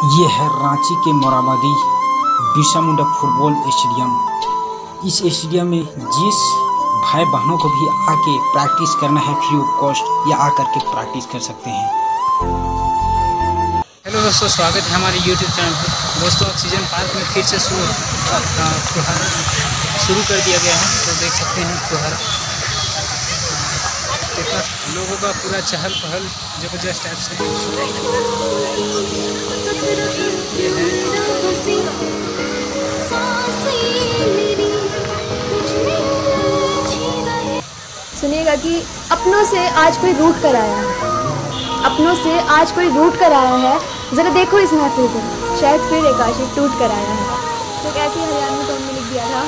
ये है रांची के मोराबादी बिरसा मुंडा फुटबॉल स्टेडियम। इस स्टेडियम में जिस भाई बहनों को भी आके प्रैक्टिस करना है फ्री ऑफ कॉस्ट या आकर के प्रैक्टिस कर सकते हैं। हेलो दोस्तों, स्वागत है हमारे यूट्यूब चैनल पर। दोस्तों, ऑक्सीजन पार्क में फिर से फुहारा शुरू कर दिया गया है। तो देख सकते हैं फुहारा कितना लोगों का पूरा चहल पहल जबरदस्त टाइप से सुनिएगा कि अपनों से आज कोई रूठ कर आया है, अपनों से आज कोई रूठ कर आया है। जरा देखो इस महफिल को, शायद फिर एक आशिक टूट कर आया है। तो कैसी हरियाणवी टोन में लिख दिया था,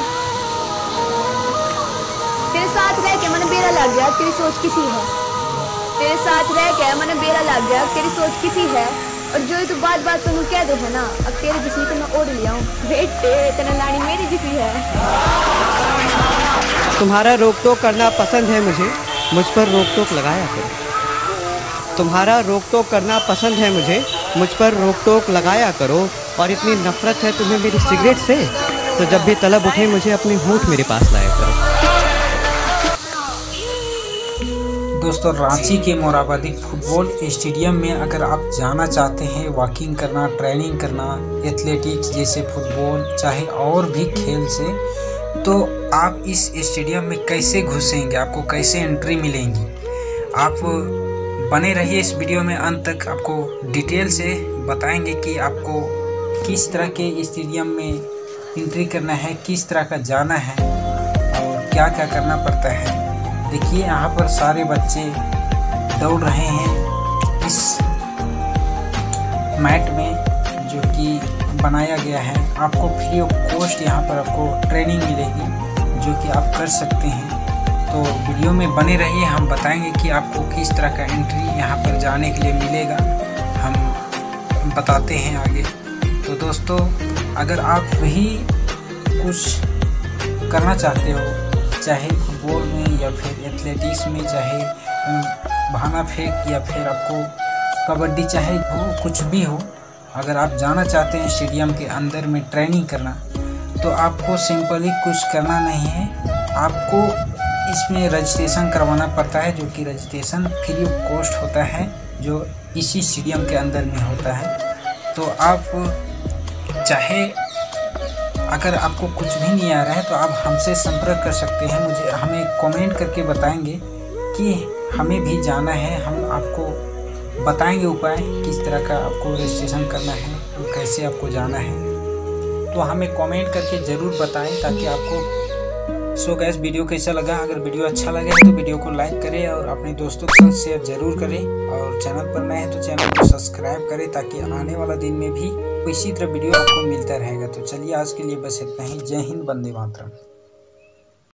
तेरे साथ रह के मन बेरा लग गया, तेरी सोच किसी है। तेरे साथ रह के मन बेरा लग गया, तेरी सोच किसी है। और जो तो बात बात तुम कह दो है ना, अब तेरे जिसी को मैं ओढ़ लिया हूँ बेटे, तेरा लाड़ी मेरी जिसी है। तुम्हारा रोक टोक करना पसंद है मुझे, मुझ पर रोक टोक लगाया करो। तुम्हारा रोक टोक करना पसंद है मुझे, मुझ पर रोक टोक लगाया करो। और इतनी नफरत है तुम्हें मेरी सिगरेट से, तो जब भी तलब उठे मुझे अपने होंठ मेरे पास लाया करो। दोस्तों, रांची के मोराबादी फुटबॉल स्टेडियम में अगर आप जाना चाहते हैं वॉकिंग करना, ट्रेनिंग करना, एथलेटिक्स जैसे फुटबॉल चाहे और भी खेल से, तो आप इस स्टेडियम में कैसे घुसेंगे, आपको कैसे एंट्री मिलेंगी। आप बने रहिए इस वीडियो में अंत तक, आपको डिटेल से बताएंगे कि आपको किस तरह के स्टेडियम में एंट्री करना है, किस तरह का जाना है और क्या क्या करना पड़ता है। देखिए, यहाँ पर सारे बच्चे दौड़ रहे हैं इस मैट में जो कि बनाया गया है। आपको फ्री ऑफ कॉस्ट यहाँ पर आपको ट्रेनिंग मिलेगी जो कि आप कर सकते हैं। तो वीडियो में बने रहिए, हम बताएंगे कि आपको किस तरह का एंट्री यहाँ पर जाने के लिए मिलेगा, हम बताते हैं आगे। तो दोस्तों, अगर आप वही कुछ करना चाहते हो, चाहे फुटबॉल में या फिर एथलेटिक्स में, चाहे भाना फेंक या फिर आपको कबड्डी चाहे हो, कुछ भी हो, अगर आप जाना चाहते हैं स्टेडियम के अंदर में ट्रेनिंग करना, तो आपको सिंपली कुछ करना नहीं है। आपको इसमें रजिस्ट्रेशन करवाना पड़ता है, जो कि रजिस्ट्रेशन फ्री ऑफ कॉस्ट होता है, जो इसी स्टेडियम के अंदर में होता है। तो आप चाहे अगर आपको कुछ भी नहीं आ रहा है तो आप हमसे संपर्क कर सकते हैं, हमें कमेंट करके बताएंगे कि हमें भी जाना है। हम आपको बताएंगे उपाय किस तरह का आपको रजिस्ट्रेशन करना है और कैसे आपको जाना है। तो हमें कमेंट करके ज़रूर बताएं ताकि आपको। सो गाइस, वीडियो कैसा लगा? अगर वीडियो अच्छा लगे तो वीडियो को लाइक करें और अपने दोस्तों के साथ शेयर ज़रूर करें। और चैनल पर नए हैं तो चैनल को सब्सक्राइब करें ताकि आने वाला दिन में भी इसी तरह वीडियो आपको मिलता रहेगा। तो चलिए, आज के लिए बस इतना ही। जय हिंद, वंदे मातरम।